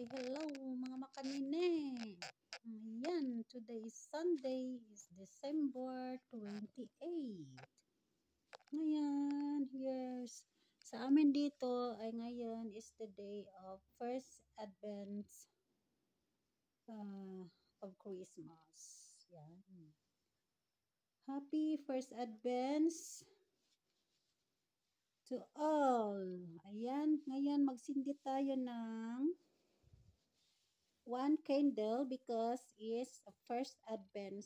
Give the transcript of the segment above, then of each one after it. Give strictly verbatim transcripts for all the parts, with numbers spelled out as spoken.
Hello mga makanine. Ayan, today is Sunday, is December twenty-eighth. Ngayon, yes, sa amin dito ay ngayon is the day of first Advent uh, of Christmas. Yan. Happy first Advent to all. Ayan, ngayon magsindi tayo ng one candle because it's a first Advent.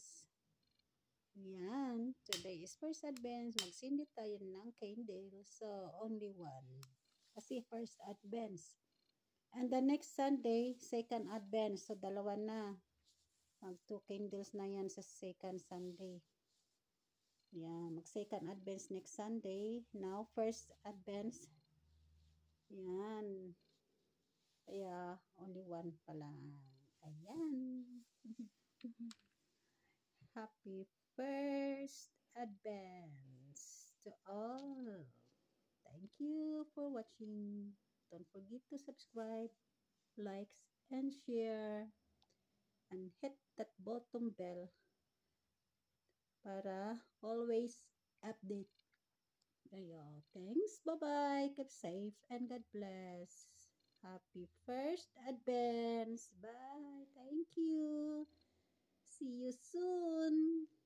Yan. Today is first Advent. Magsindi tayo ng candle. So, only one. Kasi first Advent. And the next Sunday, second Advent. So, dalawa na. Mag two candles na yan sa second Sunday. Yan. Mag second Advent next Sunday. Now, first Advent. Yan. Kaya, only one pala. Ayan. Happy first Advent to all. Thank you for watching. Don't forget to subscribe, likes, and share. And hit that bottom bell para always update. Ayo, thanks. Bye-bye. Keep safe and God bless. Happy first Advent. Bye. Thank you. See you soon.